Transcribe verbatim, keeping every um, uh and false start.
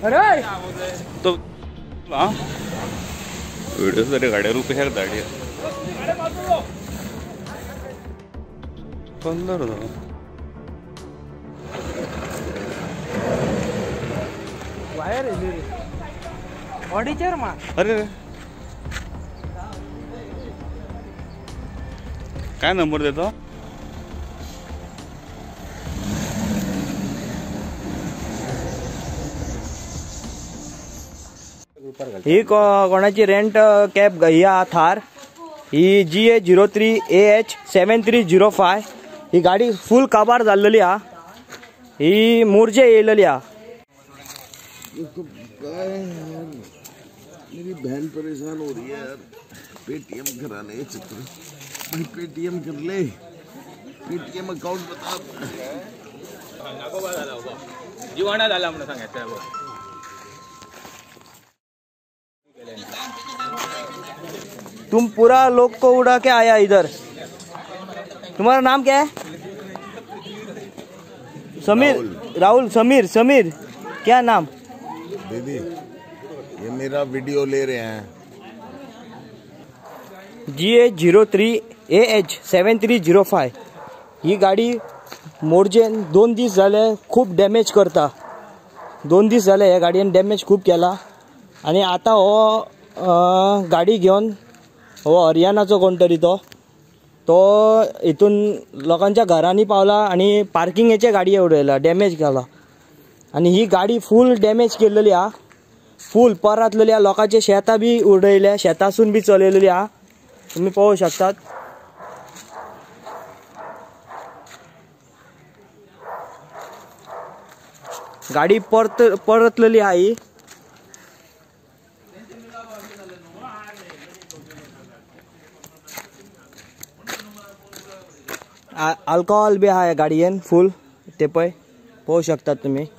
तो हाँ व्हिडिओ साठी गाड्या रुपये ह्या गाडी पंधरा वायर ऑडिचर मा अरे काय नंबर देतो ही को कोणाची रेंट कॅब या थार ही G A zero three A H seven three zero five ही गाडी फुल काबार जाल्लेली हा ही मोर्जे येयलेली हा मेरी बहन परेशान हो रही है यार पेटीएम कराने चक्कर भाई पेटीएम कर ले पेटीएम अकाउंट बता जीवाना झाला म्हणून सांगायचं तुम पूरा लोग को उड़ा के आया इधर। तुम्हारा नाम क्या है? समीर राहुल, राहुल समीर समीर क्या नाम? दीदी ये मेरा वीडियो ले रहे हैं। G A zero three A H seven three zero five ही गाडी मोडजेन दोन दीस झाले खूप डॅमेज करता दोन दीस झाले ह्या गाडयेन डॅमेज खूप केला आणि आता हो गाडी घेऊन हो हरियाणाचो कोण तरी तो तो इथून लोकांच्या घरांनी पावला आणि पार्किंगेचे गाडी उडयला डॅमेज केला आणि ही गाडी फुल डॅमेज केलेली हा फुल परातलेली हा लोकांचे शेतां बी उडयल्या शेतासून बी चलयलेली हा तुम्ही पाहू शकतात गाडी परत परतलेली हा ही अल्कोहोल बी आहे गाडयेन फुल ते पय पाहू शकतात तुम्ही